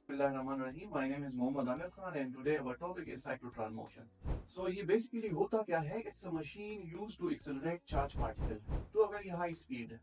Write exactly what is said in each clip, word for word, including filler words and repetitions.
Bismillahirrahmanirrahim. My name is Mohammad Amir Khan and today our topic is cyclotron motion. So ये basically होता क्या है? It's a machine used to accelerate charge particle. तो अगर ये high speed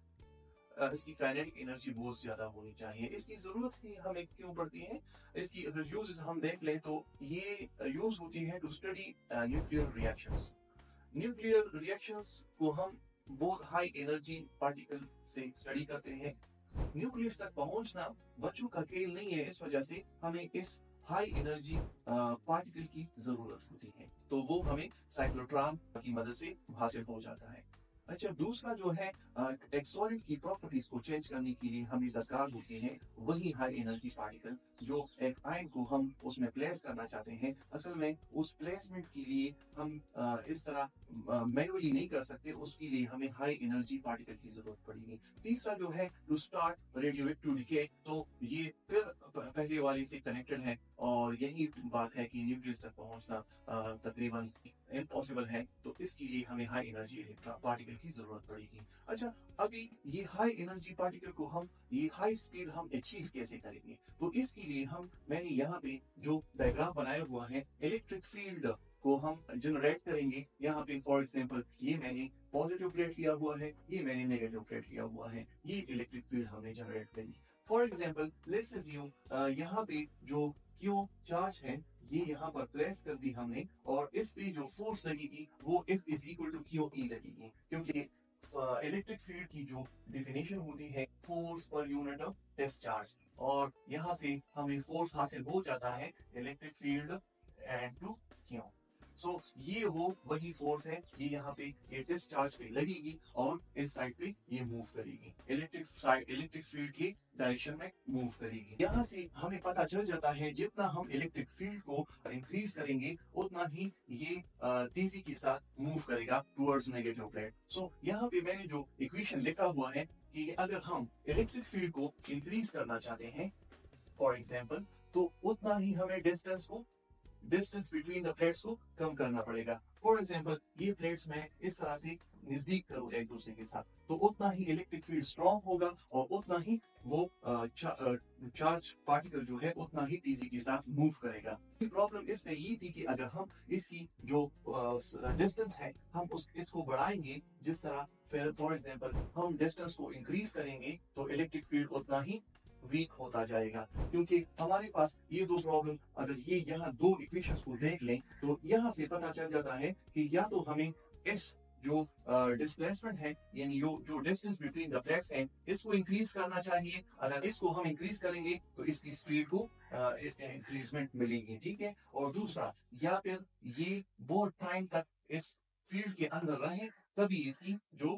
इसकी kinetic energy बहुत ज्यादा होनी चाहिए, इसकी जरूरत ही हमें क्यों पड़ती है? इसकी अगर यूज हम देख लें तो ये यूज होती है to study nuclear reactions. Nuclear reactions को हम बहुत हाई एनर्जी पार्टिकल से स्टडी करते हैं। न्यूक्लियस तक पहुंचना बच्चों का खेल नहीं है, इस वजह से हमें इस हाई एनर्जी पार्टिकल की जरूरत होती है, तो वो हमें साइक्लोट्रॉन की मदद से हासिल हो जाता है। अच्छा, दूसरा जो है एक सॉलिड की प्रॉपर्टीज को चेंज करने के लिए हमें दरकार होती है वही हाई एनर्जी पार्टिकल, जो एक आयन को हम उसमें प्लेस करना चाहते हैं। असल में उस प्लेसमेंट के लिए हम आ, इस तरह मैनुअली नहीं कर सकते, उसके लिए हमें हाई एनर्जी पार्टिकल की जरूरत पड़ेगी। तीसरा जो है टू स्टार्ट रेडियोएक्टिव डिके, तो ये फिर पहले वाले से कनेक्टेड है और यही बात है कि न्यूक्लियस तक पहुंचना तकरीबन इम्पॉसिबल है, तो इसके लिए हमें हाई एनर्जी पार्टिकल की जरूरत पड़ेगी। अच्छा, अभी ये हाई एनर्जी पार्टिकल को हम ये हाई स्पीड हम अचीव कैसे करेंगे? तो इसके लिए हम मैंने यहाँ पे जो डायग्राम बनाया हुआ है, इलेक्ट्रिक फील्ड को हम जनरेट करेंगे। यहाँ पे फॉर एग्जांपल ये मैंने पॉजिटिव प्लेट लिया हुआ है, ये मैंने नेगेटिव प्लेट लिया हुआ है, ये इलेक्ट्रिक फील्ड हमने जनरेट करी। फॉर एग्जांपल लेट्स अज्यूम यहाँ पे जो क्यू चार्ज है ये यहाँ पर प्लेस कर दी हमने, और इस पे जो फोर्स लगेगी वो F is equal to Q E लगेगी, क्योंकि इलेक्ट्रिक फील्ड की जो डेफिनेशन होती है force per unit of test charge, और यहाँ से हमें फोर्स हासिल हो जाता है electric field and to Q. So ये वो वही फोर्स है, ये यहाँ पे ये टेस्ट चार्ज पे लगेगी और इस साइड पे ये मूव करेगी, इलेक्ट्रिक साइड इलेक्ट्रिक फील्ड की डायरेक्शन में मूव करेगी। यहाँ से हमें पता चल जाता है जितना हम इलेक्ट्रिक फील्ड को इंक्रीज करेंगे उतना ही ये तेजी के साथ मूव करेगा टुवर्ड्स नेगेटिव प्लेट। सो यहाँ पे मैंने जो इक्वेशन लिखा हुआ है कि अगर हम इलेक्ट्रिक फील्ड को इंक्रीज करना चाहते हैं फॉर एग्जाम्पल, तो उतना ही हमें डिस्टेंस को डिस्टेंस बिटवीन द प्लेट्स को कम करना पड़ेगा। फॉर एग्जाम्पल ये प्लेट्स में इस तरह से नजदीक करूँ एक दूसरे के साथ, तो उतना ही इलेक्ट्रिक फील्ड स्ट्रॉन्ग होगा और उतना ही वो चा, चार्ज पार्टिकल जो है उतना ही तेजी के साथ मूव करेगा। प्रॉब्लम इसमें ये थी कि अगर हम इसकी जो डिस्टेंस है हम उस इसको बढ़ाएंगे, जिस तरह फिर फॉर एग्जाम्पल हम डिस्टेंस को इंक्रीज करेंगे तो इलेक्ट्रिक फील्ड उतना ही वीक होता जाएगा, क्योंकि हमारे पास ये दो प्रॉब्लम, अगर ये यहाँ दो इक्वेशंस को देख लें तो यहाँ से पता चल जाता है कि या तो हमें इस जो डिस्प्लेसमेंट है यानी जो जो डिस्टेंस बिटवीन द प्लेट्स है इसको इंक्रीज करना चाहिए। अगर इसको हम इंक्रीज करेंगे तो इसकी स्पीड को इंक्रीजमेंट मिलेगी, ठीक है। और दूसरा, या फिर ये बहुत टाइम तक इस फील्ड के अंदर रहे, तभी इसकी जो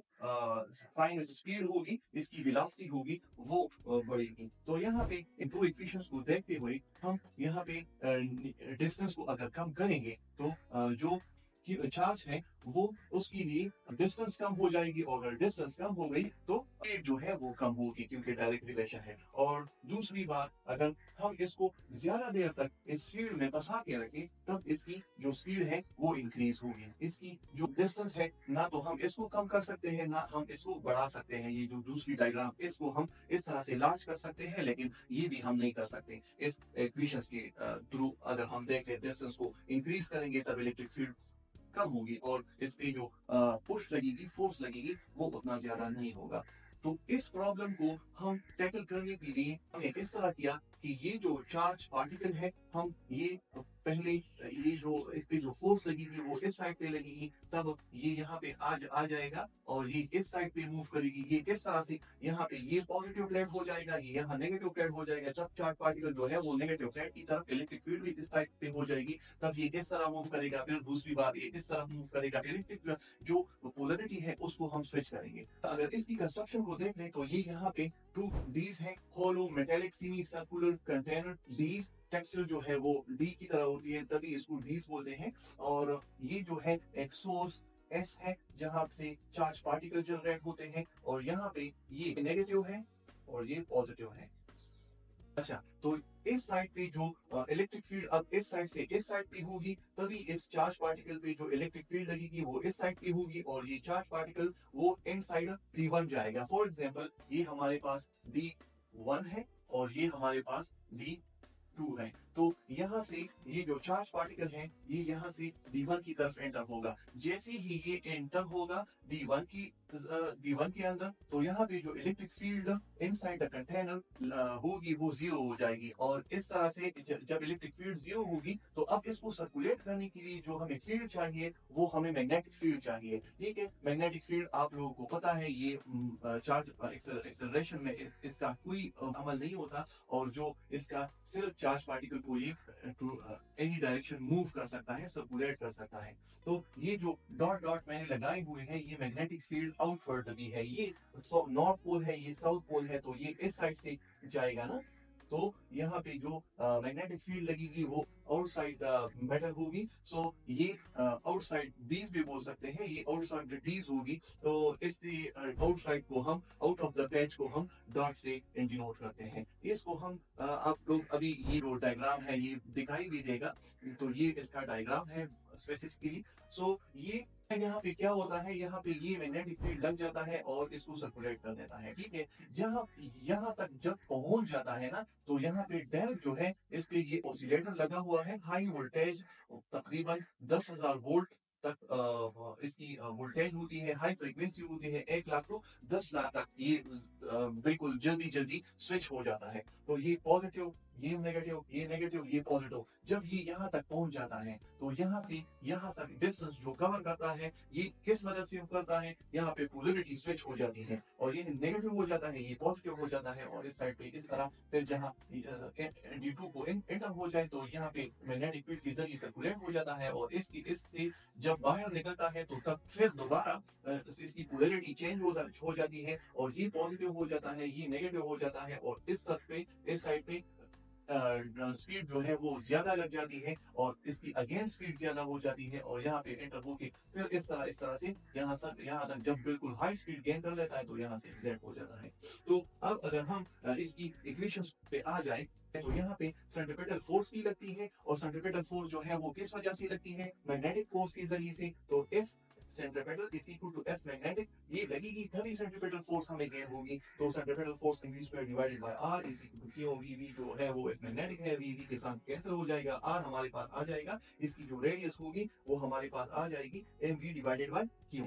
फाइनल स्पीड होगी, इसकी वेलोसिटी होगी, वो बढ़ेगी। तो यहाँ पे इन दो इक्वेशंस को देखते हुए हम यहाँ पे डिस्टेंस को अगर कम करेंगे तो जो चार्ज है वो उसके लिए डिस्टेंस कम हो जाएगी, और अगर डिस्टेंस कम हो गई तो स्पीड जो है वो कम होगी, क्योंकि डायरेक्ट रिलेशन है। और दूसरी बात, अगर हम इसको ज्यादा देर तक इस फील्ड में फंसा के रखें तब इसकी जो स्पीड है वो इंक्रीज होगी। इसकी जो डिस्टेंस है ना तो हम इसको कम कर सकते हैं ना हम इसको बढ़ा सकते हैं। ये जो दूसरी डायग्राम, इसको हम इस तरह से लार्ज कर सकते हैं, लेकिन ये भी हम नहीं कर सकते इस इक्वेशंस के थ्रू। अगर हम देखें डिस्टेंस को इंक्रीज करेंगे तब इलेक्ट्रिक फील्ड कम होगी और इस पे जो पुश लगेगी, फोर्स लगेगी, वो उतना ज्यादा नहीं होगा। तो इस प्रॉब्लम को हम टैकल करने के लिए हमने इस तरह किया कि ये जो चार्ज पार्टिकल है हम ये पहले ये जो इस पे जो फोर्स लगेगी वो इस साइड पे लगेगी, तब ये यहाँ पे आ, आ जाएगा और ये इस साइड पे मूव करेगी। ये इस तरह से यहाँ पे ये पॉजिटिव प्लेट हो जाएगा, ये यहाँ नेगेटिव प्लेट हो जाएगा। जब चार्ज पार्टिकल जो है वो नेगेटिव प्लेट की तरफ, इलेक्ट्रिक फील्ड भी इस साइड पे हो जाएगी, तब ये इस तरह मूव करेगा। फिर दूसरी बार ये इस तरह मूव करेगा। इलेक्ट्रिक जो पोलरिटी है उसको हम स्विच करेंगे। अगर इसकी कंस्ट्रक्शन को देख लें तो ये यहाँ पे टू डीज है, hollow metallic semi circular container dees. Texture जो है वो डी की तरह होती है, तभी इसको डीज बोलते हैं। और ये जो है एक सोर्स एस है जहां से चार्ज पार्टिकल जनरेट होते हैं, और यहाँ पे ये नेगेटिव है और ये पॉजिटिव है। अच्छा, तो इस साइड पे जो इलेक्ट्रिक फील्ड अब इस साइड से इस साइड पे होगी, तभी इस चार्ज पार्टिकल पे जो इलेक्ट्रिक फील्ड लगेगी वो इस साइड पे होगी, और ये चार्ज पार्टिकल वो इन साइड डी वन जाएगा। फॉर एग्जांपल ये हमारे पास डी वन है और ये हमारे पास डी टू है। तो यहाँ से ये जो चार्ज पार्टिकल है ये यहाँ से डी वन की तरफ एंटर होगा। जैसे ही ये एंटर होगा डी वन की डी वन के अंदर, तो यहाँ पे जो electric field inside the container होगी वो जीरो हो जाएगी। और इस तरह से ज- जब इलेक्ट्रिक फील्ड जीरो होगी तो अब इसको सर्कुलेट करने के लिए जो हमें फील्ड चाहिए वो हमें मैग्नेटिक फील्ड चाहिए। ठीक है, मैग्नेटिक फील्ड आप लोगों को पता है ये चार्ज एक्सेलरेशन में इस, इसका कोई अ, अमल नहीं होता, और जो इसका सिर्फ चार्ज पार्टिकल को ये टू एनी डायरेक्शन मूव कर सकता है, सर्कुलेट कर सकता है। तो ये जो डॉट डॉट मैंने लगाए हुए हैं ये मैग्नेटिक फील्ड आउटवर्ड भी है। ये नॉर्थ पोल है, ये साउथ पोल है, तो ये इस साइड से जाएगा ना। तो यहाँ पे जो मैग्नेटिक फील्ड लगेगी वो आउटसाइड मेटल होगी। सो ये आउटसाइड डीज भी बोल सकते हैं, ये आउटसाइड डीज होगी। तो इस आउटसाइड को हम आउट ऑफ द पैच को हम डॉट से डिनोट करते हैं। इसको हम uh, आप लोग अभी ये जो डायग्राम है ये दिखाई भी देगा। तो ये इसका डायग्राम है स्पेसिफिकली। सो ये यहाँ पे क्या होता है, यहाँ पे ये मैग्नेटिक फील्ड लग जाता है और इसको सर्कुलेट कर देता है। ठीक है, जहाँ यहाँ तक जब पहुंच जाता है ना, तो यहाँ पे डेल जो है इस पे ये ऑसिलेटर लगा हुआ है। हाई वोल्टेज तकरीबन दस हजार वोल्ट तक अ, इसकी वोल्टेज होती है, हाई फ्रीक्वेंसी होती है एक लाख टू दस लाख तक ये अ, बिल्कुल जल्दी जल्दी स्विच हो जाता है। तो ये पॉजिटिव, ये नेगेटिव, ये नेगेटिव, ये पॉजिटिव। जब ये यहाँ तक पहुंच जाता है तो यहाँ से यहाँ तक डिस्टेंस जो कवर करता है ये किस वजह से करता है, यहाँ पे पोलरिटी स्विच हो जाती है और ये नेगेटिव हो जाता है, ये पॉजिटिव हो जाता है। और इस साइड पे इस तरह फिर जहाँ डी टू को एंटर हो जाए तो यहाँ पे मैग्नेटिक फील्ड के जरिए सर्कुलेट हो जाता है और इसकी इससे जब बाहर निकलता है तो तब फिर दोबारा अ, इसकी पोलरिटी चेंज हो, हो जाती है और ये पॉजिटिव हो जाता है, ये नेगेटिव हो जाता है। और इस साइड पे इस साइड पे स्पीड जो है वो ज्यादा लग जाती है और इसकी अगेंस्ट स्पीड ज्यादा हो जाती है और यहाँ पे एंटर होके फिर इस तरह इस तरह से यहाँ तक यहाँ तक जब बिल्कुल हाई स्पीड गेन कर लेता है तो यहाँ से एग्जैक्ट हो जाता है। तो अब अगर हम अ, इसकी इक्वेशंस पे आ जाए तो यहाँ पे सेंट्रीपिटल फोर्स भी लगती है और सेंट्रीपिटल फोर्स जो है वो किस वजह से लगती है, मैग्नेटिक फोर्स के जरिए से। तो if centripetal is equal to F magnetic, ये लगेगी तभी सेंट्रीपिटल फोर्स हमें गेन होगी। तो centripetal force V square divided by R is equal to Q. V V जो है वो एफ मैग्नेटिक है, वी वी के साथ कैंसिल हो जाएगा, आर हमारे पास आ जाएगा, इसकी जो रेडियस होगी वो हमारे पास आ जाएगी M V divided by Q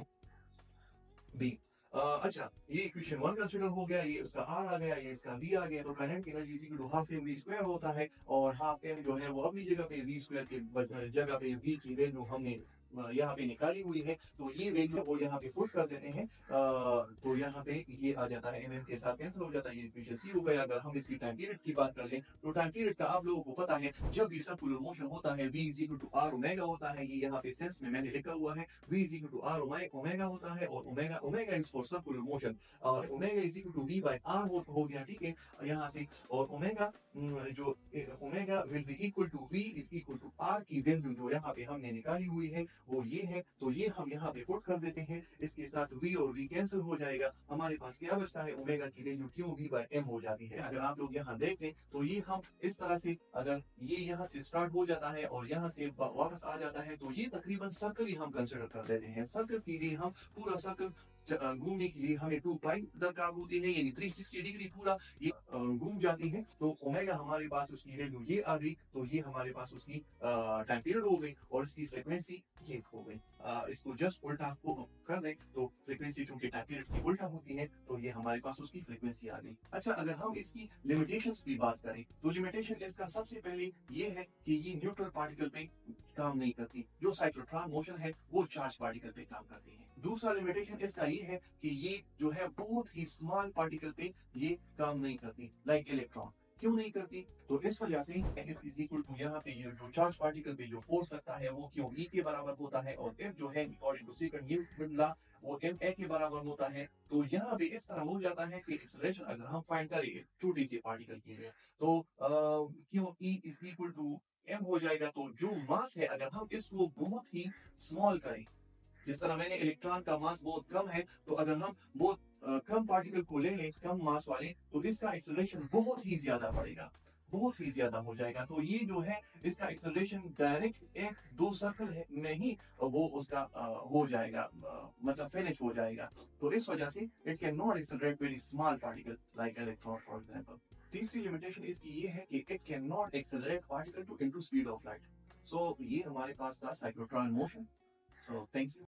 B. अच्छा, ये इक्वेशन वन कंसीडर हो गया, ये इसका आर आ गया, ये इसका वी आ गया। तो kinetic energy is equal to half M V square होता है और हाफ एम जो है वो अपनी जगह पे वी स्क्वायर के बज- जगह पे वी की वैल्यू हमने अ, यहाँ पे निकाली हुई है। तो ये वैल्यू वो यहाँ पे पुट कर देते हैं। अ, तो यहाँ पे ये आ जाता है, एमएम के साथ कैंसिल हो जाता है, ये इक्वेशन सी हो गया। अगर हम इसकी टाइम पीरियड की बात कर लें तो टाइम पीरियड का आप लोगों को पता है, जब भी सर्कुलर मोशन होता है v is equal to R omega होता है। ये यहाँ पे सेंस में मैंने लिखा हुआ है, v is equal to R omega होता है और omega omega is for circular motion और omega is equal to v by R हो, हो गया। ठीक है, यहाँ से और ओमेगा जो omega will be equal to v is equal to R की वैल्यू जो यहाँ पे हमने निकाली हुई है वो ये है। तो ये हम यहाँ पे पुट कर देते हैं, इसके साथ v और v कैंसिल हो जाएगा। हमारे पास क्या बचता है, ओमेगा की value Q v by M हो जाती है। अगर आप लोग यहाँ देख लें तो ये हम इस तरह से, अगर ये यहाँ से स्टार्ट हो जाता है और यहाँ से वा- वापस आ जाता है तो ये तकरीबन सर्कल ही हम कंसिडर कर लेते हैं। सर्कल के लिए हम पूरा सर्कल घूमने के लिए हमें टू पाई दरकार होती है, यानी थ्री सिक्सटी डिग्री पूरा ये अ, घूम जाती है। तो ओमेगा हमारे पास उसकी वैल्यू ये आ गई, तो ये हमारे पास उसकी टाइम पीरियड हो गई और इसकी फ्रीक्वेंसी ये हो गई। अ, इसको जस्ट उल्टा को कर दें तो फ्रीक्वेंसी चूंकि टाइम पीरियड की उल्टा होती है तो ये हमारे पास उसकी फ्रीक्वेंसी आ गई। अच्छा, अगर हम इसकी लिमिटेशंस की बात करें तो लिमिटेशन इसका सबसे पहले ये है कि ये न्यूट्रल पार्टिकल पे काम नहीं करती, जो साइक्लोट्रॉन मोशन है वो चार्ज पार्टिकल पे काम करती है। दूसरा लिमिटेशन इसका ये है कि ये जो है बहुत ही स्मॉल पार्टिकल पे ये काम नहीं करती, लाइक इलेक्ट्रॉन। क्यों नहीं करती, तो इस वजह से F इज इक्वल टू यहाँ पे ये जो चार्ज पार्टिकल पे जो फोर्स लगता है वो क्यों E के बराबर होता है और F जो है according to second Newton law वो एम ए के बराबर होता है। तो यहाँ पे इस तरह हो जाता है कि एक्सेलरेशन अगर हम फाइंड करें छोटी सी पार्टिकल के लिए तो अ, क्यों E is equal to M हो जाएगा। तो जो मास है अगर हम इसको बहुत ही स्मॉल करें, जिस तरह मैंने इलेक्ट्रॉन का मास बहुत कम है, तो अगर हम बहुत अ, कम पार्टिकल को ले लें कम मास वाले तो इसका एक्सेलरेशन बहुत ही ज्यादा पड़ेगा, बहुत ही ज्यादा हो जाएगा। तो ये जो है इसका एक्सेलरेशन डायरेक्ट एक दो सर्कल है में ही वो उसका अ, हो जाएगा, अ, मतलब फिनिश हो जाएगा। तो इस वजह से it can not accelerate very small particle like electron for example. तीसरी लिमिटेशन इसकी ये है कि it can not accelerate particle to into speed of light. So ये हमारे पास था cyclotron motion. So thank you.